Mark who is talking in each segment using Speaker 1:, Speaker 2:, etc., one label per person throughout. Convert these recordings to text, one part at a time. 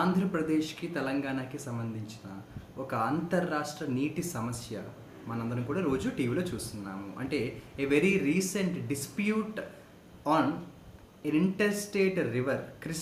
Speaker 1: ఆంధ్రప్రదేశ్కి తెలంగాణకి సంబంధించిన ఒక అంతర్రాష్ట్ర నీటి సమస్య మనందరం కూడా రోజు టీవీలో చూస్తున్నాము. అంటే a very recent dispute on interstate river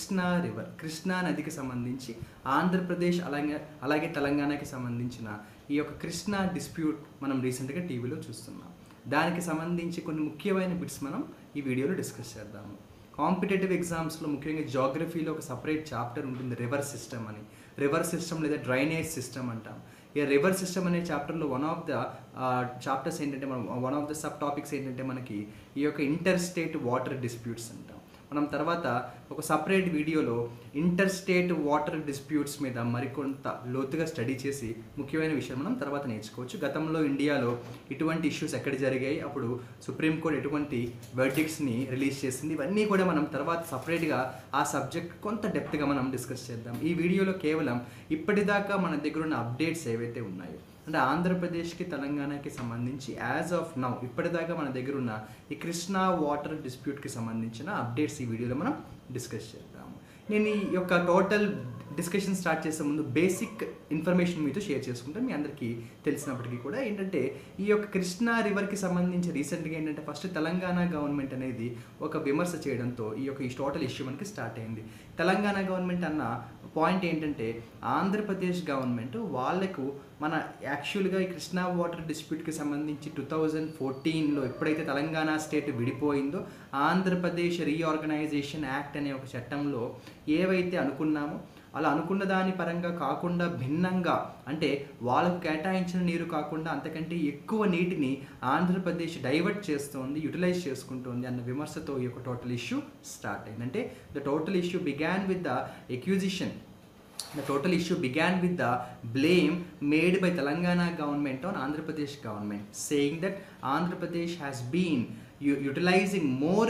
Speaker 1: Krishna నదికి సంబంధించి ఆంధ్రప్రదేశ్ అలాగే తెలంగాణకి సంబంధించిన ఈ యొక్క కృష్ణా డిస్ప్యూట్ మనం రీసెంట్గా టీవీలో చూస్తున్నాం. దానికి సంబంధించి కొన్ని ముఖ్యమైన బిట్స్ మనం ఈ వీడియోలో డిస్కస్ చేద్దాము. కాంపిటేటివ్ ఎగ్జామ్స్లో ముఖ్యంగా జాగ్రఫీలో ఒక సపరేట్ చాప్టర్ ఉంటుంది, రివర్ సిస్టమ్ అని. రివర్ సిస్టమ్ లేదా డ్రైనేజ్ సిస్టమ్ అంటాం. ఈ రివర్ సిస్టమ్ అనే చాప్టర్లో వన్ ఆఫ్ ద చాప్టర్స్ ఏంటంటే one of the sub topics ఏంటంటే మనకి ఈ యొక్క ఇంటర్ స్టేట్ వాటర్ డిస్ప్యూట్స్ అంటాం. మనం తర్వాత ఒక సపరేట్ వీడియోలో ఇంటర్ స్టేట్ వాటర్ డిస్ప్యూట్స్ మీద మరికొంత లోతుగా స్టడీ చేసి ముఖ్యమైన విషయం మనం తర్వాత నేర్చుకోవచ్చు. గతంలో ఇండియాలో ఇటువంటి ఇష్యూస్ ఎక్కడ జరిగాయి, అప్పుడు సుప్రీంకోర్టు ఎటువంటి వర్డిక్ట్స్ని రిలీజ్ చేసింది, ఇవన్నీ కూడా మనం తర్వాత సపరేట్గా ఆ సబ్జెక్ట్ కొంత డెప్త్గా మనం డిస్కస్ చేద్దాం. ఈ వీడియోలో కేవలం ఇప్పటిదాకా మన దగ్గర ఉన్న అప్డేట్స్ ఏవైతే ఉన్నాయో, అంటే ఆంధ్రప్రదేశ్కి తెలంగాణకి సంబంధించి యాజ్ ఆఫ్ నౌ ఇప్పటిదాకా మన దగ్గర ఉన్న ఈ కృష్ణా వాటర్ డిస్ప్యూట్కి సంబంధించిన అప్డేట్స్ ఈ వీడియోలో మనం డిస్కస్ చేద్దాము. నేను ఈ యొక్క టోటల్ డిస్కషన్ స్టార్ట్ చేసే ముందు బేసిక్ ఇన్ఫర్మేషన్ మీతో షేర్ చేసుకుంటాను. మీ అందరికీ తెలిసినప్పటికీ కూడా ఏంటంటే ఈ యొక్క కృష్ణా రివర్కి సంబంధించి రీసెంట్గా ఏంటంటే ఫస్ట్ తెలంగాణ గవర్నమెంట్ అనేది ఒక విమర్శ చేయడంతో ఈ టోటల్ ఇష్యూ మనకి స్టార్ట్ అయింది. తెలంగాణ గవర్నమెంట్ అన్న పాయింట్ ఏంటంటే ఆంధ్రప్రదేశ్ గవర్నమెంట్ వాళ్ళకు మన యాక్చువల్గా ఈ కృష్ణా వాటర్ డిస్ప్యూట్కి సంబంధించి 2014లో ఎప్పుడైతే తెలంగాణ స్టేట్ విడిపోయిందో ఆంధ్రప్రదేశ్ రీఆర్గనైజేషన్ యాక్ట్ అనే ఒక చట్టంలో ఏవైతే అనుకున్నామో అలా అనుకున్న దాని పరంగా కాకుండా భిన్నంగా, అంటే వాళ్ళకు కేటాయించిన నీరు కాకుండా అంతకంటే ఎక్కువ నీటిని ఆంధ్రప్రదేశ్ డైవర్ట్ చేస్తోంది, యూటిలైజ్ చేసుకుంటోంది అన్న విమర్శతో ఈ యొక్క టోటల్ ఇష్యూ స్టార్ట్ అయింది. అంటే the total issue began with the accusation. The total issue began with the blame made by Telangana government on Andhra Pradesh government, saying that Andhra Pradesh has been utilizing more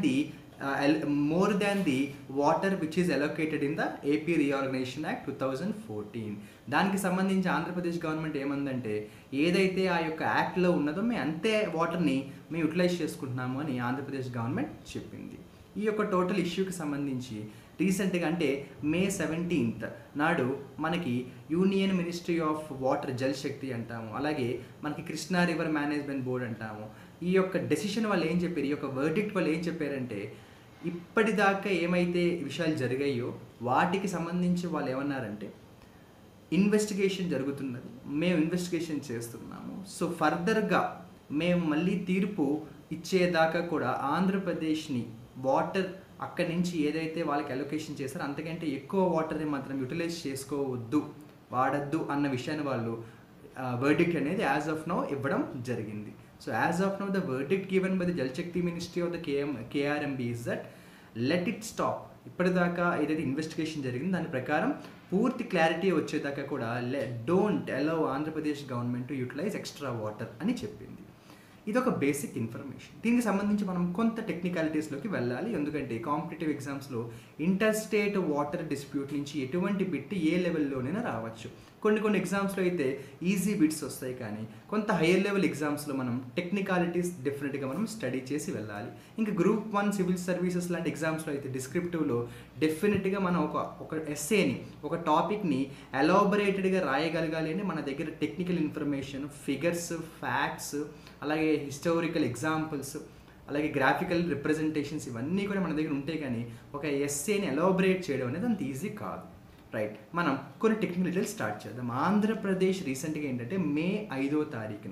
Speaker 1: than the water which is allocated in the AP Reorganization Act 2014. దానికి సంబంధించి Andhra Pradesh government ఏమందంటే ఏదైతే ఆ యొక్క యాక్ట్లో ఉన్నదో మేము అంతే వాటర్ని మేము యూటిలైజ్ చేసుకుంటున్నాము అని ఆంధ్రప్రదేశ్ గవర్నమెంట్ చెప్పింది. ఈ యొక్క టోటల్ ఇష్యూకి సంబంధించి రీసెంట్గా అంటే May 17th నాడు మనకి union ministry of water Jal Shakti అంటాము, అలాగే మనకి కృష్ణా రివర్ మేనేజ్మెంట్ బోర్డ్ అంటాము. ఈ యొక్క డెసిషన్ వాళ్ళు ఏం చెప్పారు, ఈ యొక్క వర్డిక్ట్ వాళ్ళు ఏం చెప్పారంటే ఇప్పటిదాకా ఏమైతే విషయాలు జరిగాయో వాటికి సంబంధించి వాళ్ళు ఏమన్నారంటే ఇన్వెస్టిగేషన్ జరుగుతున్నది, మేము ఇన్వెస్టిగేషన్ చేస్తున్నాము. సో ఫర్దర్గా మేము మళ్ళీ తీర్పు ఇచ్చేదాకా కూడా ఆంధ్రప్రదేశ్ని వాటర్ అక్కడి నుంచి ఏదైతే వాళ్ళకి అలొకేషన్ చేస్తారో అంతకంటే ఎక్కువ వాటర్ని మాత్రం యూటిలైజ్ చేసుకోవద్దు, వాడద్దు అన్న విషయాన్ని వాళ్ళు వర్డిక్ట్ అనేది యాజ్ ఆఫ్ నౌ ఇవ్వడం జరిగింది. So as of now the verdict given by the Jal Shakti ministry of the KRMB is that let it stop. ఇప్పటిదాకా ఏదైతే ఇన్వెస్టిగేషన్ జరిగిందో దాని ప్రకారం పూర్తి క్లారిటీ వచ్చేదాకా కూడా don't allow Andhra Pradesh government to utilise extra water అని చెప్పింది. ఇది ఒక బేసిక్ ఇన్ఫర్మేషన్. దీనికి సంబంధించి మనం కొంత టెక్నికాలిటీస్లోకి వెళ్ళాలి, ఎందుకంటే కాంపిటేటివ్ ఎగ్జామ్స్లో ఇంటర్ స్టేట్ వాటర్ డిస్ప్యూట్ నుంచి ఎటువంటి బిట్ ఏ లెవెల్లోనైనా రావచ్చు. కొన్ని ఎగ్జామ్స్లో అయితే ఈజీ బిట్స్ వస్తాయి, కానీ కొంత హైయర్ లెవెల్ ఎగ్జామ్స్లో మనం టెక్నికాలిటీస్ డెఫినెట్గా మనం స్టడీ చేసి వెళ్ళాలి. ఇంకా గ్రూప్ 1 సివిల్ సర్వీసెస్ లాంటి ఎగ్జామ్స్లో అయితే డిస్క్రిప్టివ్లో డెఫినెట్గా మనం ఒక ఎస్సేని ఒక టాపిక్ని ఎలాబొరేటెడ్గా రాయగలగాలి అని మన దగ్గర టెక్నికల్ ఇన్ఫర్మేషన్, ఫిగర్స్, ఫ్యాక్ట్స్, అలాగే హిస్టారికల్ ఎగ్జాంపుల్స్, అలాగే గ్రాఫికల్ రిప్రజెంటేషన్స్ ఇవన్నీ కూడా మన దగ్గర ఉంటాయి. కానీ ఒక ఎస్సేని ఎలాబొరేట్ చేయడం అనేది అంత ఈజీ కాదు, రైట్? మనం కొన్ని టెక్నికల్ డీటెయిల్స్ స్టార్ట్ చేద్దాం. ఆంధ్రప్రదేశ్ రీసెంట్గా ఏంటంటే May 5th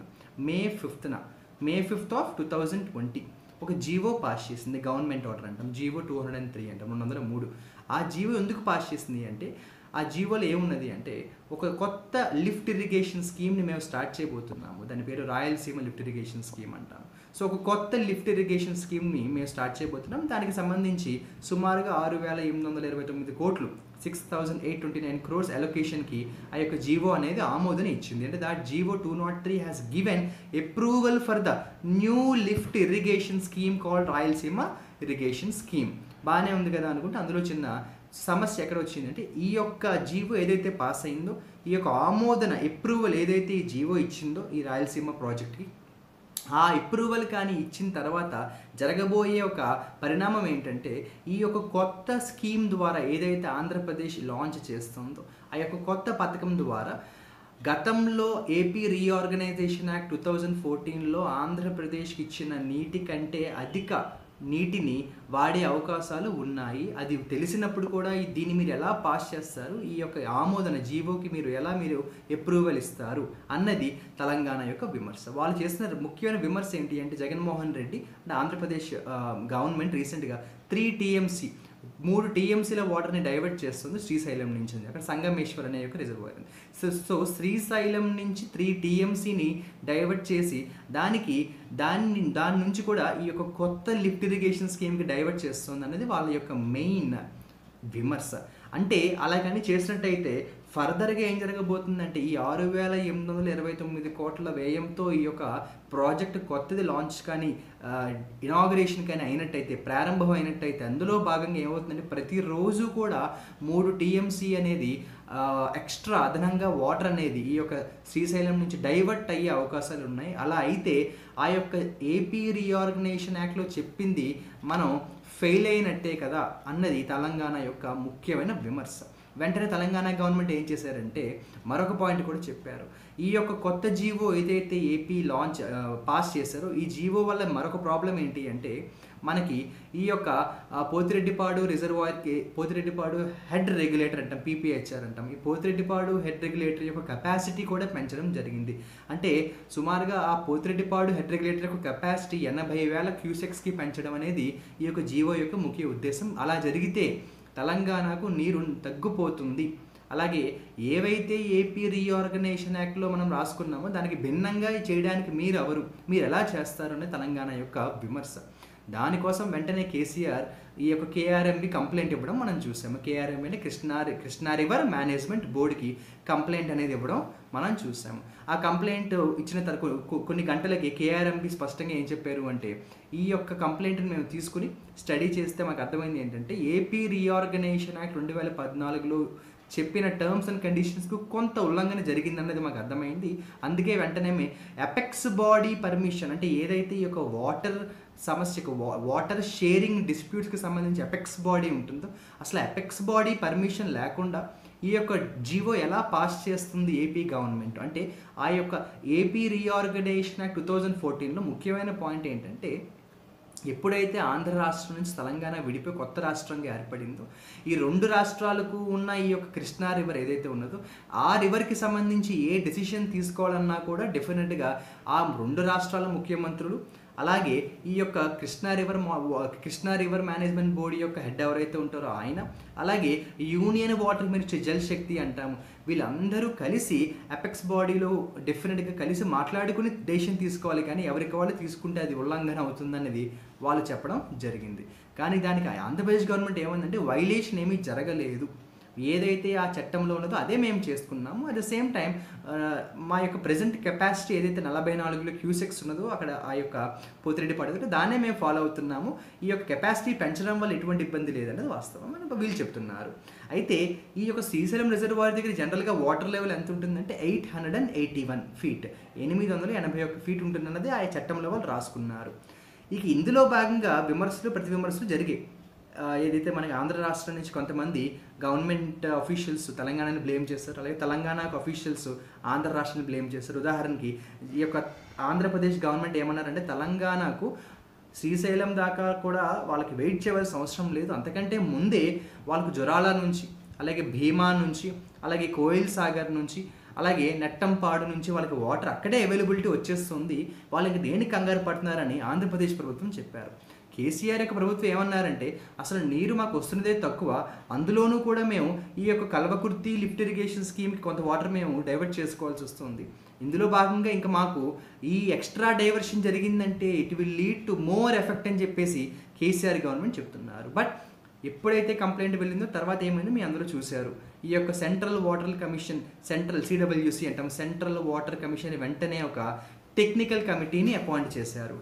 Speaker 1: May 5th of 2020 ఒక జీవో పాస్ చేసింది, గవర్నమెంట్ ఆర్డర్ అంటాం, జీవో 203 అంటాం, 203. ఆ జీవో ఎందుకు పాస్ చేసింది అంటే ఆ జీవోలో ఏమున్నది అంటే ఒక కొత్త లిఫ్ట్ ఇరిగేషన్ స్కీమ్ని మేము స్టార్ట్ చేయబోతున్నాము. దాని పేరు రాయలసీమ లిఫ్ట్ ఇరిగేషన్ స్కీమ్ అంటాం. సో ఒక కొత్త లిఫ్ట్ ఇరిగేషన్ స్కీమ్ని మేము స్టార్ట్ చేయబోతున్నాం. దానికి సంబంధించి సుమారుగా 6,829 కోట్లు 6,829 crores అలొకేషన్కి ఆ యొక్క జీవో అనేది ఆమోదన ఇచ్చింది. అంటే that GO 203 has given approval for the new lift irrigation scheme called Rayalaseema irrigation scheme. బాగానే ఉంది కదా అనుకుంటే అందులో చిన్న సమస్య ఎక్కడ వచ్చిందంటే ఈ యొక్క జీవో ఏదైతే పాస్ అయిందో, ఈ యొక్క ఆమోదన అప్రూవల్ ఏదైతే ఈ జీవో ఇచ్చిందో ఈ రాయలసీమ ప్రాజెక్ట్కి, ఆ అప్రూవల్ కానీ ఇచ్చిన తర్వాత జరగబోయే ఒక పరిణామం ఏంటంటే, ఈ యొక్క కొత్త స్కీమ్ ద్వారా ఏదైతే ఆంధ్రప్రదేశ్ లాంచ్ చేస్తుందో, ఆ యొక్క కొత్త పథకం ద్వారా గతంలో ఏపీ రీఆర్గనైజేషన్ యాక్ట్ 2014లో ఆంధ్రప్రదేశ్కి ఇచ్చిన నీటి కంటే అధిక నీటిని వాడే అవకాశాలు ఉన్నాయి. అది తెలిసినప్పుడు కూడా దీన్ని మీరు ఎలా పాస్ చేస్తారు, ఈ యొక్క ఆమోదన జీవోకి మీరు అప్రూవల్ ఇస్తారు అన్నది తెలంగాణ యొక్క విమర్శ. వాళ్ళు చేసిన ముఖ్యమైన విమర్శ ఏంటి అంటే, జగన్మోహన్ రెడ్డి అంటే ఆంధ్రప్రదేశ్ గవర్నమెంట్ రీసెంట్గా 3 టీఎంసీ 3 టీఎంసీల వాటర్ని డైవర్ట్ చేస్తుంది శ్రీశైలం నుంచి. అక్కడ సంగమేశ్వర్ అనే యొక్క రిజర్వాయర్. సో శ్రీశైలం నుంచి 3 టీఎంసీని డైవర్ట్ చేసి దాని నుంచి కూడా ఈ యొక్క కొత్త లిఫ్ట్ ఇరిగేషన్ స్కీమ్కి డైవర్ట్ చేస్తుంది అనేది వాళ్ళ యొక్క మెయిన్ విమర్శ. అంటే అలాగని చేసినట్టయితే ఫర్దర్గా ఏం జరగబోతుందంటే, ఈ 6,829 కోట్ల వ్యయంతో ఈ యొక్క ప్రాజెక్ట్ కొత్తది లాంచ్ కానీ ఇనాగరేషన్ కానీ అయినట్టయితే, ప్రారంభం అయినట్టయితే, అందులో భాగంగా ఏమవుతుందంటే ప్రతిరోజు కూడా 3 టీఎంసీ అనేది ఎక్స్ట్రా అదనంగా వాటర్ అనేది ఈ యొక్క శ్రీశైలం నుంచి డైవర్ట్ అయ్యే అవకాశాలు ఉన్నాయి. అలా అయితే ఆ యొక్క ఏపీ రీఆర్గనైజేషన్ యాక్ట్లో చెప్పింది మనం ఫెయిల్ అయినట్టే కదా అన్నది తెలంగాణ యొక్క ముఖ్యమైన విమర్శ. వెంటనే తెలంగాణ గవర్నమెంట్ ఏం చేశారంటే మరొక పాయింట్ కూడా చెప్పారు. ఈ యొక్క కొత్త జీవో ఏదైతే ఏపీ పాస్ చేశారో, ఈ జీవో వల్ల మరొక ప్రాబ్లం ఏంటి అంటే, మనకి ఈ యొక్క పోతిరెడ్డిపాడు రిజర్వాయర్కి పోతిరెడ్డిపాడు హెడ్ రెగ్యులేటర్ అంటాం, పీపీహెచ్ఆర్ అంటాం. ఈ పోతిరెడ్డిపాడు హెడ్ రెగ్యులేటర్ యొక్క కెపాసిటీ కూడా పెంచడం జరిగింది. అంటే సుమారుగా ఆ పోతిరెడ్డిపాడు హెడ్ రెగ్యులేటర్ యొక్క కెపాసిటీ 80,000 క్యూసెక్స్కి పెంచడం అనేది ఈ యొక్క జీవో యొక్క ముఖ్య ఉద్దేశం. అలా జరిగితే తెలంగాణకు నీరు తగ్గిపోతుంది. అలాగే ఏవైతే ఏపీ రీఆర్గనైజేషన్ యాక్ట్లో మనం రాసుకున్నామో దానికి భిన్నంగా చేయడానికి మీరు ఎలా చేస్తారు అనే తెలంగాణ యొక్క విమర్శ. దానికోసం వెంటనే కేసీఆర్ ఈ యొక్క కేఆర్ఎంబి కంప్లైంట్ ఇవ్వడం మనం చూసాము. కేఆర్ఎంబి అంటే కృష్ణా రివర్ మేనేజ్మెంట్ బోర్డుకి కంప్లైంట్ అనేది ఇవ్వడం మనం చూసాము. ఆ కంప్లైంట్ ఇచ్చిన తర్వాత కొన్ని గంటలకి కేఆర్ఎంబి స్పష్టంగా ఏం చెప్పారు అంటే, ఈ యొక్క కంప్లైంట్ని మేము తీసుకుని స్టడీ చేస్తే మాకు అర్థమైంది ఏంటంటే, ఏపీ రీఆర్గనైజేషన్ యాక్ట్ 2014లో చెప్పిన టర్మ్స్ అండ్ కండిషన్స్కు కొంత ఉల్లంఘన జరిగిందన్నది మాకు అర్థమైంది. అందుకే వెంటనే ఎపెక్స్ బాడీ పర్మిషన్ అంటే ఏదైతే ఈ యొక్క వాటర్ సమస్యకు వాటర్ షేరింగ్ డిస్ప్యూట్స్కి సంబంధించి ఎపెక్స్ బాడీ ఉంటుందో, అసలు ఎపెక్స్ బాడీ పర్మిషన్ లేకుండా ఈ యొక్క జీవో ఎలా పాస్ చేస్తుంది ఏపీ గవర్నమెంట్ అంటే, ఆ యొక్క ఏపీ రీఆర్గనైజేషన్ యాక్ట్ 2014లో ముఖ్యమైన పాయింట్ ఏంటంటే, ఎప్పుడైతే ఆంధ్ర రాష్ట్రం నుంచి తెలంగాణ విడిపోయి కొత్త రాష్ట్రంగా ఏర్పడిందో, ఈ 2 రాష్ట్రాలకు ఉన్న ఈ యొక్క కృష్ణా రివర్ ఏదైతే ఉన్నదో, ఆ రివర్కి సంబంధించి ఏ డెసిషన్ తీసుకోవాలన్నా కూడా డెఫినెట్గా ఆ 2 రాష్ట్రాల ముఖ్యమంత్రులు, అలాగే ఈ యొక్క కృష్ణా రివర్ మేనేజ్మెంట్ బోర్డు యొక్క హెడ్ ఎవరైతే ఉంటారో ఆయన, అలాగే union water ministry Jal Shakti అంటాము, వీళ్ళందరూ కలిసి అపెక్స్ బాడీలో డెఫినెట్గా కలిసి మాట్లాడుకుని డెసిషన్ తీసుకోవాలి. కానీ ఎవరికి వాళ్ళు తీసుకుంటే అది ఉల్లంఘన అవుతుందన్నది వాళ్ళు చెప్పడం జరిగింది. కానీ దానికి ఆంధ్రప్రదేశ్ గవర్నమెంట్ ఏమందంటే, వైలేషన్ ఏమీ జరగలేదు, ఏదైతే ఆ చట్టంలో ఉన్నదో అదే మేము చేసుకున్నాము. అట్ ద సేమ్ టైం మా యొక్క ప్రజెంట్ కెపాసిటీ ఏదైతే 44 క్యూసెక్స్ ఉన్నదో అక్కడ ఆ యొక్క పోతిరెడ్డిపాడు దాన్నే మేము ఫాలో అవుతున్నాము. ఈ యొక్క కెపాసిటీ పెంచడం వల్ల ఎటువంటి ఇబ్బంది లేదనేది వాస్తవం అని వీళ్ళు చెప్తున్నారు. అయితే ఈ యొక్క శ్రీశైలం రిజర్వాయర్ దగ్గర జనరల్గా వాటర్ లెవెల్ ఎంత ఉంటుందంటే 881 ఫీట్, 881 ఫీట్ ఉంటుందన్నది ఆ చట్టంలో వాళ్ళు రాసుకున్నారు. ఇక ఇందులో భాగంగా ప్రతి విమర్శలు జరిగాయి. ఏదైతే మనకి ఆంధ్ర రాష్ట్రం నుంచి కొంతమంది గవర్నమెంట్ అఫీషియల్స్ తెలంగాణని బ్లేమ్ చేస్తారు, అలాగే తెలంగాణకు అఫీషియల్స్ ఆంధ్ర రాష్ట్రాన్ని బ్లేమ్ చేస్తారు. ఉదాహరణకి ఈ యొక్క ఆంధ్రప్రదేశ్ గవర్నమెంట్ ఏమన్నారంటే, తెలంగాణకు శ్రీశైలం దాకా కూడా వాళ్ళకి వెయిట్ చేయవలసిన అవసరం లేదు, అంతకంటే ముందే వాళ్ళకు జొరాల నుంచి, అలాగే భీమా నుంచి, అలాగే కోయిల్ సాగర్ నుంచి, అలాగే నెట్టంపాడు నుంచి వాళ్ళకి వాటర్ అక్కడే అవైలబిలిటీ వచ్చేస్తుంది, వాళ్ళకి దేనికి కంగారు పడుతున్నారని ఆంధ్రప్రదేశ్ ప్రభుత్వం చెప్పారు. కేసీఆర్ యొక్క ప్రభుత్వం ఏమన్నారంటే, అసలు నీరు మాకు వస్తున్నదే తక్కువ, అందులోనూ కూడా మేము ఈ యొక్క కల్వకుర్తి లిఫ్ట్ ఇరిగేషన్ స్కీమ్కి కొంత వాటర్ మేము డైవర్ట్ చేసుకోవాల్సి వస్తుంది. ఇందులో భాగంగా ఇంకా మాకు ఈ ఎక్స్ట్రా డైవర్షన్ జరిగిందంటే it will lead to more effect అని చెప్పేసి కేసీఆర్ గవర్నమెంట్ చెప్తున్నారు. బట్ ఎప్పుడైతే కంప్లైంట్ వెళ్ళిందో తర్వాత ఏమైందో మీ అందరూ చూశారు. ఈ యొక్క సెంట్రల్ వాటర్ కమిషన్, సిడబ్ల్యూసి అంటాం, సెంట్రల్ వాటర్ కమిషన్ వెంటనే ఒక టెక్నికల్ కమిటీని అపాయింట్ చేశారు.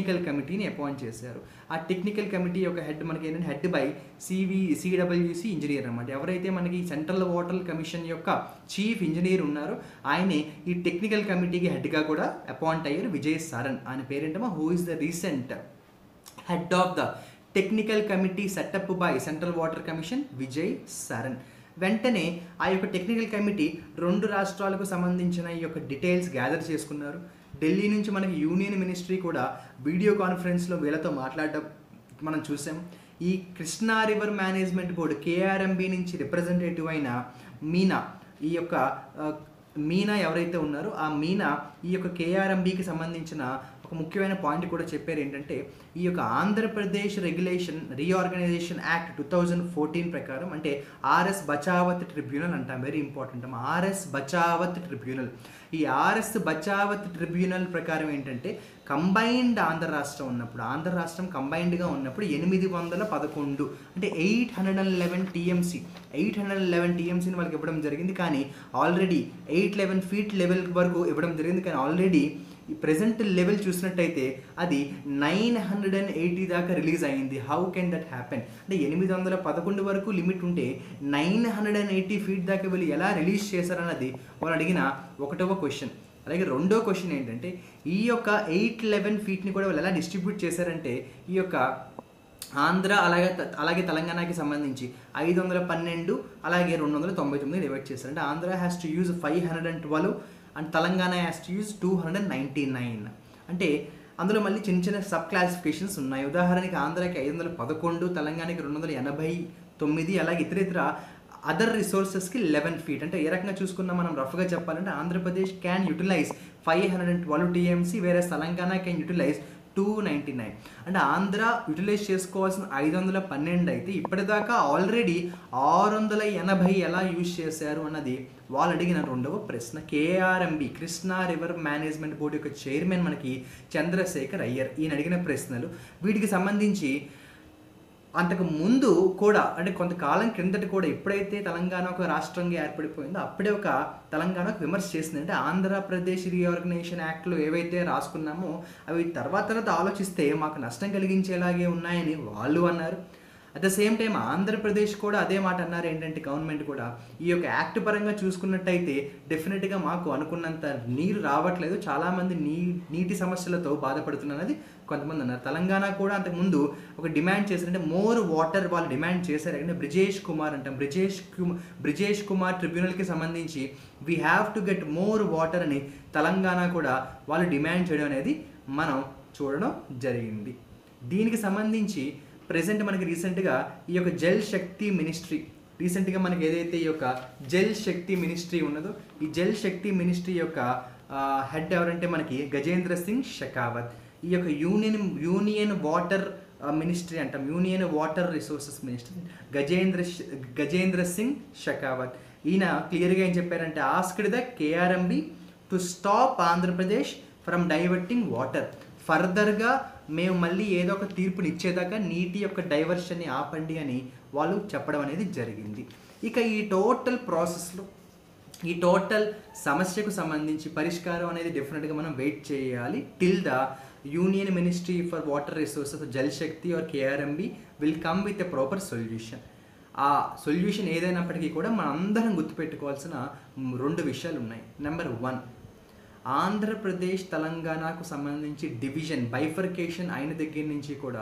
Speaker 1: ఆ టెక్నికల్ కమిటీ యొక్క హెడ్ మనకి ఏంటంటే హెడ్ బై సిడబ్ల్యూసి ఇంజనీర్ అనమాట. ఎవరైతే మనకి సెంట్రల్ వాటర్ కమిషన్ యొక్క చీఫ్ ఇంజనీర్ ఉన్నారో ఆయనే ఈ టెక్నికల్ కమిటీకి హెడ్గా కూడా అపాయింట్ అయ్యారు, విజయ్ సరన్. ఆయన పేరేంటమా, who is the recent head of the technical committee setup by central water commission, Vijay Saran. వెంటనే ఆ యొక్క టెక్నికల్ కమిటీ 2 రాష్ట్రాలకు సంబంధించిన ఈ యొక్క డీటెయిల్స్ గ్యాదర్ చేసుకున్నారు. ఢిల్లీ నుంచి మనకి యూనియన్ మినిస్ట్రీ కూడా వీడియో కాన్ఫరెన్స్లో వీళ్ళతో మాట్లాడడం మనం చూసాం. ఈ Krishna river management board KRMB నుంచి రిప్రజెంటేటివ్ అయిన మీనా, ఈ యొక్క మీనా ఎవరైతే ఉన్నారో ఆ మీనా ఈ యొక్క కేఆర్ఎంబికి సంబంధించిన ఒక ముఖ్యమైన పాయింట్ కూడా చెప్పారు. ఏంటంటే ఈ యొక్క ఆంధ్రప్రదేశ్ రెగ్యులేషన్ రీఆర్గనైజేషన్ యాక్ట్ 2014 ప్రకారం, అంటే ఆర్ఎస్ బచావత్ ట్రిబ్యునల్ అంటాం, వెరీ ఇంపార్టెంట్ అమ్మా, ఆర్ఎస్ బచావత్ ట్రిబ్యునల్. ఈ ఆర్ఎస్ బచావత్ ట్రిబ్యునల్ ప్రకారం ఏంటంటే కంబైన్డ్ ఆంధ్ర రాష్ట్రం ఉన్నప్పుడు, ఆంధ్ర రాష్ట్రం కంబైన్డ్గా ఉన్నప్పుడు 811 అంటే 811 టీఎంసీ 811 టీఎంసీని వాళ్ళకి ఇవ్వడం జరిగింది. కానీ ఆల్రెడీ 811 ఫీట్ లెవెల్ వరకు ఇవ్వడం జరిగింది. కానీ ఆల్రెడీ ఈ ప్రెజెంట్ లెవెల్ చూసినట్టయితే అది 980 దాకా రిలీజ్ అయింది. How can that happen? అంటే 811 వరకు లిమిట్ ఉంటే 980 ఫీట్ దాకా వీళ్ళు ఎలా రిలీజ్ చేశారన్నది వాళ్ళు అడిగిన ఒకటవ క్వశ్చన్. అలాగే రెండో క్వశ్చన్ ఏంటంటే ఈ యొక్క 811 ఫీట్ని కూడా వాళ్ళు ఎలా డిస్ట్రిబ్యూట్ చేశారంటే ఈ యొక్క ఆంధ్ర అలాగే తెలంగాణకి సంబంధించి 512 అలాగే 299 డివైడ్ చేశారు. అంటే Andhra has to use 512 and Telangana has to use 299. అంటే అందులో మళ్ళీ చిన్న చిన్న సబ్ క్లాసిఫికేషన్స్ ఉన్నాయి. ఉదాహరణకి ఆంధ్రాకి 511, తెలంగాణకి 289, అలాగే ఇతర అదర్ రిసోర్సెస్కి 11 ఫీట్. అంటే ఏ రకంగా చూసుకున్నా మనం రఫ్గా చెప్పాలంటే ఆంధ్రప్రదేశ్ క్యాన్ యూటిలైజ్ 512 టీఎంసీ, వేరే తెలంగాణ క్యాన్ యూటిలైజ్ 299. అంటే ఆంధ్ర యూటిలైజ్ చేసుకోవాల్సిన 512 అయితే ఇప్పటిదాకా ఆల్రెడీ 680 ఎలా యూజ్ చేశారు అన్నది వాళ్ళు అడిగిన రెండవ ప్రశ్న. KRMB Krishna river management board యొక్క చైర్మన్ మనకి చంద్రశేఖర్ అయ్యర్, ఈయన అడిగిన ప్రశ్నలు. వీటికి సంబంధించి అంతకు ముందు కూడా, అంటే కొంతకాలం క్రిందటి కూడా ఎప్పుడైతే తెలంగాణ ఒక రాష్ట్రంగా ఏర్పడిపోయిందో అప్పుడే ఒక తెలంగాణ విమర్శ చేసింది. అంటే ఆంధ్రప్రదేశ్ రీఆర్గనైజేషన్ యాక్ట్లో ఏవైతే రాసుకున్నామో అవి తర్వాత ఆలోచిస్తే మాకు నష్టం కలిగించేలాగే ఉన్నాయని వాళ్ళు అన్నారు. At the same time Andhra Pradesh కూడా అదే మాట అన్నారు. ఏంటంటే గవర్నమెంట్ కూడా ఈ యొక్క యాక్ట్ పరంగా చూసుకున్నట్టయితే డెఫినెట్గా మాకు అనుకున్నంత నీరు రావట్లేదు, చాలామంది నీటి సమస్యలతో బాధపడుతున్నది కొంతమంది అన్నారు. తెలంగాణ కూడా అంతకుముందు ఒక డిమాండ్ చేశారంటే మోర్ వాటర్ వాళ్ళు డిమాండ్ చేశారు. అంటే బ్రిజేష్ కుమార్ అంటాం, బ్రిజేష్ కుమార్ ట్రిబ్యునల్కి సంబంధించి we have to get more water అని తెలంగాణ కూడా వాళ్ళు డిమాండ్ చేయడం అనేది మనం చూడడం జరిగింది. దీనికి సంబంధించి ప్రెజెంట్ మనకి రీసెంట్గా ఈ యొక్క జల్ శక్తి మినిస్ట్రీ, రీసెంట్గా మనకి ఏదైతే ఈ యొక్క జల్ శక్తి మినిస్ట్రీ ఉన్నదో ఈ జల్ శక్తి మినిస్ట్రీ యొక్క హెడ్ ఎవరంటే మనకి గజేంద్ర సింగ్ షెకావత్. ఈ యొక్క యూనియన్ వాటర్ మినిస్ట్రీ అంటాం, union water resources ministry Gajendra Singh Shekhawat. ఈయన క్లియర్గా ఏం చెప్పారంటే asked the KRMB to stop Andhra Pradesh from diverting water. ఫర్దర్గా మేము మళ్ళీ ఏదో ఒక తీర్పుని ఇచ్చేదాకా నీటి యొక్క డైవర్షన్ని ఆపండి అని వాళ్ళు చెప్పడం అనేది జరిగింది. ఇక ఈ టోటల్ ప్రాసెస్లో ఈ టోటల్ సమస్యకు సంబంధించి పరిష్కారం అనేది డెఫినెట్గా మనం వెయిట్ చేయాలి till the union ministry for water resources Jal Shakti or KRMB will come with a proper solution. ఆ సొల్యూషన్ ఏదైనప్పటికీ కూడా మనం అందరం గుర్తుపెట్టుకోవాల్సిన 2 విషయాలు ఉన్నాయి. నెంబర్ 1, ఆంధ్రప్రదేశ్ తెలంగాణకు సంబంధించి డివిజన్ బైఫర్కేషన్ అయిన దగ్గర నుంచి కూడా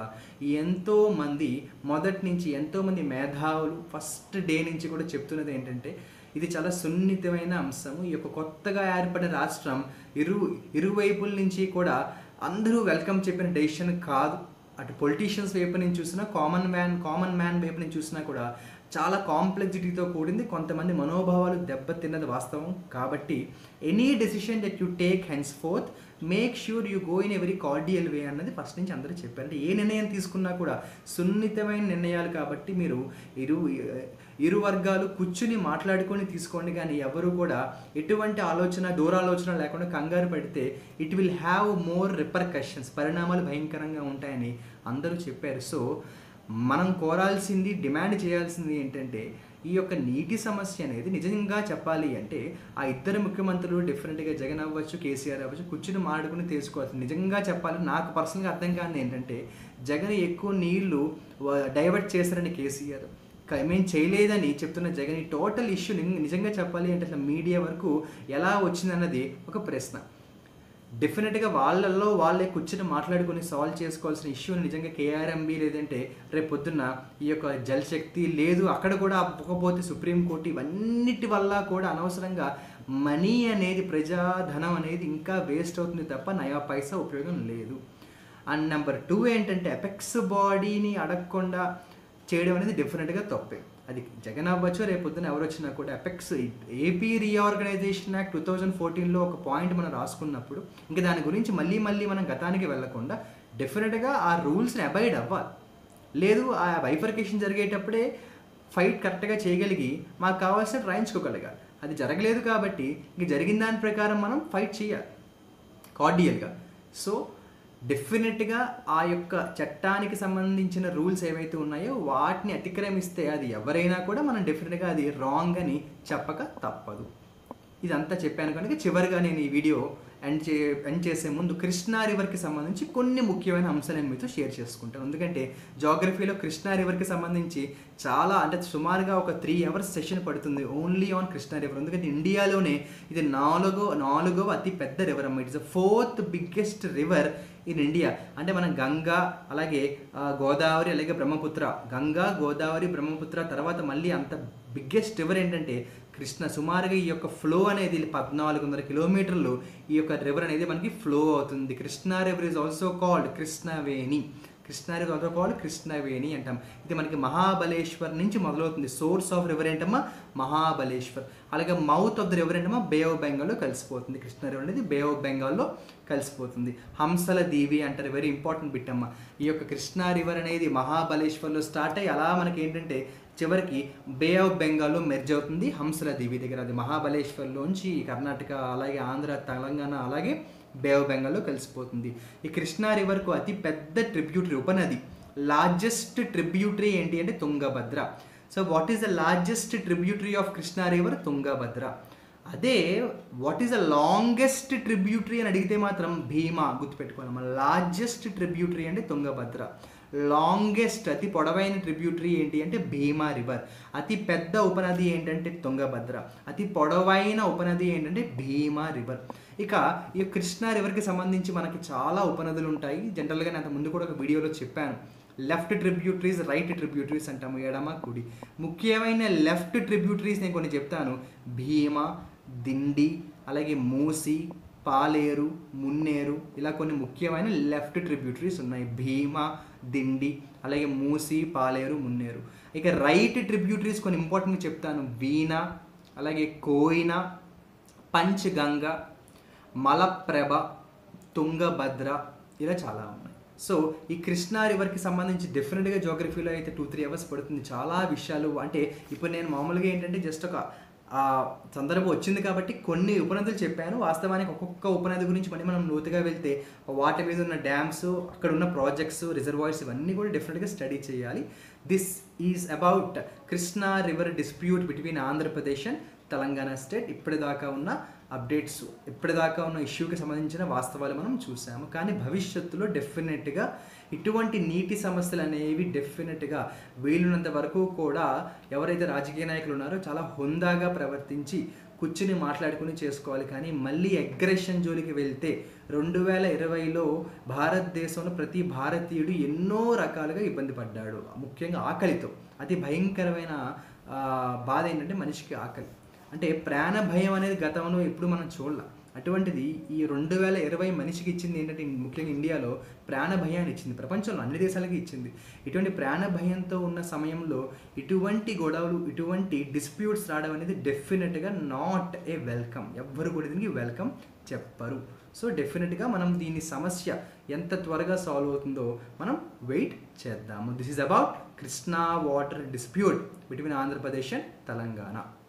Speaker 1: మొదటి నుంచి ఎంతోమంది మేధావులు ఫస్ట్ డే నుంచి కూడా చెప్తున్నది ఏంటంటే ఇది చాలా సున్నితమైన అంశము. ఈ యొక్క కొత్తగా ఏర్పడిన రాష్ట్రం ఇరువైపుల నుంచి కూడా అందరూ వెల్కమ్ చెప్పిన డెసిషన్ కాదు. అటు పొలిటీషియన్స్ వైపు నుంచి చూసినా, కామన్ మ్యాన్ వైపు నుంచి చూసినా కూడా చాలా కాంప్లెక్సిటీతో కూడింది. కొంతమంది మనోభావాలు దెబ్బతిన్నది వాస్తవం. కాబట్టి any decision that you take henceforth make sure you go in a very cordial way అన్నది ఫస్ట్ నుంచి అందరూ చెప్పారు. అంటే ఏ నిర్ణయం తీసుకున్నా కూడా సున్నితమైన నిర్ణయాలు కాబట్టి మీరు ఇరు వర్గాలు కూర్చుని మాట్లాడుకొని తీసుకోండి. కానీ ఎవరు కూడా ఎటువంటి దూరాలోచన లేకుండా కంగారు పడితే it will have more repercussions, పరిణామాలు భయంకరంగా ఉంటాయని అందరూ చెప్పారు. సో మనం కోరాల్సింది, డిమాండ్ చేయాల్సింది ఏంటంటే ఈ యొక్క నీటి సమస్య అనేది నిజంగా చెప్పాలి అంటే ఆ ఇద్దరు ముఖ్యమంత్రులు డిఫరెంట్గా జగన్ అవ్వచ్చు, కేసీఆర్ అవ్వచ్చు, కూర్చుని మాడుకుని తెలుసుకోవచ్చు. నిజంగా చెప్పాలి నాకు పర్సనల్గా అర్థం కానిది ఏంటంటే జగన్ ఎక్కువ నీళ్లు డైవర్ట్ చేశారని కేసీఆర్, మేము చేయలేదని చెప్తున్న జగన్ ఈ టోటల్ ఇష్యూ నిజంగా చెప్పాలి అంటే అసలు మీడియా వరకు ఎలా వచ్చిందన్నది ఒక ప్రశ్న. డెఫినెట్గా వాళ్ళల్లో వాళ్ళే కూర్చొని మాట్లాడుకొని సాల్వ్ చేసుకోవాల్సిన ఇష్యూని నిజంగా కేఆర్ఎంబి లేదంటే రేపు పొద్దున్న ఈ యొక్క జలశక్తి లేదు అక్కడ కూడా అవ్వకపోతే సుప్రీంకోర్టు ఇవన్నిటి వల్ల కూడా అనవసరంగా మనీ అనేది ప్రజాధనం అనేది ఇంకా వేస్ట్ అవుతుంది తప్ప నయా పైసా ఉపయోగం లేదు. అండ్ నెంబర్ 2 ఏంటంటే అపెక్స్ బాడీని అడగకుండా చేయడం అనేది డెఫినెట్గా తప్పే. అది జగన్ అవ్వచ్చు, రేపు పొద్దున ఎవరు వచ్చినా కూడా అపెక్స్ ఏపీ రీఆర్గనైజేషన్ యాక్ట్ 2014లో ఒక పాయింట్ మనం రాసుకున్నప్పుడు ఇంకా దాని గురించి మళ్ళీ మనం గతానికి వెళ్లకుండా డెఫినెట్గా ఆ రూల్స్ని అబాయిడ్ అవ్వాలి. లేదు ఆ బైఫర్కేషన్ జరిగేటప్పుడే ఫైట్ కరెక్ట్గా చేయగలిగి మాకు కావాల్సిన రాయించుకోగలగాలి. అది జరగలేదు కాబట్టి ఇంక జరిగిన దాని ప్రకారం మనం ఫైట్ చేయాలి కార్డియల్గా. సో డెఫినెట్గా ఆ యొక్క చట్టానికి సంబంధించిన రూల్స్ ఏవైతే ఉన్నాయో వాటిని అతిక్రమిస్తే అది ఎవరైనా కూడా మనం డెఫినెట్గా అది రాంగ్ అని చెప్పక తప్పదు. ఇదంతా చెప్పాను కనుక చివరిగా నేను ఈ వీడియో ఎండ్ చేసే ముందు కృష్ణా రివర్కి సంబంధించి కొన్ని ముఖ్యమైన అంశాలు నేను మీతో షేర్ చేసుకుంటాను. ఎందుకంటే జాగ్రఫీలో కృష్ణా రివర్కి సంబంధించి చాలా అంటే సుమారుగా ఒక 3 hours సెషన్ పడుతుంది ఓన్లీ ఆన్ కృష్ణా రివర్. ఎందుకంటే ఇండియాలోనే ఇది నాలుగవ అతి పెద్ద రివర్ అమ్మ. It's the 4th biggest river in India. అంటే మనం గంగా, అలాగే గోదావరి, అలాగే బ్రహ్మపుత్ర, గంగా, గోదావరి, బ్రహ్మపుత్ర తర్వాత మళ్ళీ అంత బిగ్గెస్ట్ రివర్ ఏంటంటే కృష్ణ. సుమారుగా ఈ యొక్క ఫ్లో అనేది 1400 కిలోమీటర్లు ఈ యొక్క రివర్ అనేది మనకి ఫ్లో అవుతుంది. Krishna river is also called Krishnaveni. Krishna river also called Krishnaveni అంటాం. ఇది మనకి మహాబలేశ్వర్ నుంచి మొదలవుతుంది. సోర్స్ ఆఫ్ రివర్ ఏంటమ్మా మహాబలేశ్వర్. అలాగే మౌత్ ఆఫ్ ద రివర్ ఏంటమ్మా బే ఆఫ్ బెంగాల్లో కలిసిపోతుంది. కృష్ణా రివర్ అనేది బే ఆఫ్ బెంగాల్లో కలిసిపోతుంది. హంసల దీవి అంటారు, వెరీ ఇంపార్టెంట్ బిట్ అమ్మ. ఈ యొక్క కృష్ణా రివర్ అనేది మహాబలేశ్వర్లో స్టార్ట్ అయ్యి అలా మనకి ఏంటంటే చివరికి బే ఆఫ్ బెంగాల్లో మెర్జ్ అవుతుంది హంసల దీవి దగ్గర. అది మహాబలేశ్వర్లోంచి కర్ణాటక, అలాగే ఆంధ్ర, తెలంగాణ, అలాగే బే ఆఫ్ బెంగాల్లో కలిసిపోతుంది. ఈ కృష్ణా రివర్కు అతి పెద్ద ట్రిబ్యూటరీ ఉపనది, లార్జెస్ట్ ట్రిబ్యూటరీ ఏంటి అంటే Tungabhadra. So what is the largest tributary of Krishna river? Tungabhadra. అదే what is the longest tributary అని అడిగితే మాత్రం భీమా. గుర్తుపెట్టుకోవాలి, మన లార్జెస్ట్ ట్రిబ్యూటరీ అంటే తుంగభద్ర, లాంగెస్ట్ అతి పొడవైన ట్రిబ్యూటరీ ఏంటి అంటే భీమా రివర్, అతి పెద్ద ఉపనది ఏంటంటే తుంగభద్ర, అతి పొడవైన ఉపనది ఏంటంటే భీమా రివర్. ఇక ఈ కృష్ణా రివర్కి సంబంధించి మనకి చాలా ఉపనదులు ఉంటాయి. జనరల్గా నేను అంత ముందు కూడా ఒక వీడియోలో చెప్పాను. లెఫ్ట్ ట్రిబ్యూటరీస్, రైట్ ట్రిబ్యూటరీస్ అంటాము, ఎడమ కుడి. ముఖ్యమైన లెఫ్ట్ ట్రిబ్యూటరీస్ నేను కొన్ని చెప్తాను. భీమా, దిండి, అలాగే మూసి, పాలేరు, మున్నేరు, ఇలా కొన్ని ముఖ్యమైన లెఫ్ట్ ట్రిబ్యూటరీస్ ఉన్నాయి. భీమా, దిండి, అలాగే మూసి, పాలేరు, మున్నేరు. ఇక రైట్ ట్రిబ్యూటరీస్ కొన్ని ఇంపార్టెంట్గా చెప్తాను. వీణ, అలాగే కోయిన, పంచ్గంగ, మలప్రభ, తుంగభద్ర, ఇలా చాలా ఉన్నాయి. సో ఈ కృష్ణా రివర్కి సంబంధించి డెఫినెట్గా జోగ్రఫీలో అయితే 2-3 hours పడుతుంది. చాలా విషయాలు అంటే ఇప్పుడు నేను మామూలుగా ఏంటంటే జస్ట్ ఒక సందర్భం వచ్చింది కాబట్టి కొన్ని ఉపనదులు చెప్పాను. వాస్తవానికి ఒక్కొక్క ఉపనది గురించి మళ్ళీ మనం లోతుగా వెళ్తే వాటి మీద ఉన్న డ్యామ్స్, అక్కడ ఉన్న ప్రాజెక్ట్స్, రిజర్వాయర్స్ ఇవన్నీ కూడా డెఫినెట్గా స్టడీ చేయాలి. This is about Krishna river dispute between Andhra Pradesh and Telangana state. ఇప్పటిదాకా ఉన్న అప్డేట్స్, ఇప్పటిదాకా ఉన్న ఇష్యూకి సంబంధించిన వాస్తవాలు మనం చూసాము. కానీ భవిష్యత్తులో డెఫినెట్గా ఇటువంటి నీటి సమస్యలు అనేవి డెఫినెట్గా వీలున్నంత వరకు కూడా ఎవరైతే రాజకీయ నాయకులు ఉన్నారో చాలా హుందాగా ప్రవర్తించి కూర్చుని మాట్లాడుకుని చేసుకోవాలి. కానీ మళ్ళీ అగ్రెషన్ జోలికి వెళ్తే 2020లో భారతదేశంలో ప్రతి భారతీయుడు ఎన్నో రకాలుగా ఇబ్బంది పడ్డాడు. ముఖ్యంగా ఆకలితో. అతి భయంకరమైన బాధ ఏంటంటే మనిషికి ఆకలి. అంటే ప్రాణ భయం అనేది గతంలో ఎప్పుడు మనం చూడలేం. అటువంటిది ఈ 2020 మనిషికి ఇచ్చింది ఏంటంటే ముఖ్యంగా ఇండియాలో ప్రాణ భయాన్ని ఇచ్చింది. ప్రపంచంలో అన్ని దేశాలకి ఇచ్చింది. ఇటువంటి ప్రాణ భయంతో ఉన్న సమయంలో ఇటువంటి గొడవలు, ఇటువంటి డిస్ప్యూట్స్ రావడం అనేది డెఫినెట్గా నాట్ ఏ వెల్కమ్. ఎవ్వరు కూడా దీనికి వెల్కమ్ చెప్పరు. సో డెఫినెట్గా మనం దీని సమస్య ఎంత త్వరగా సాల్వ్ అవుతుందో మనం వెయిట్ చేద్దాము. This is about Krishna water dispute between Andhra Pradesh and Telangana.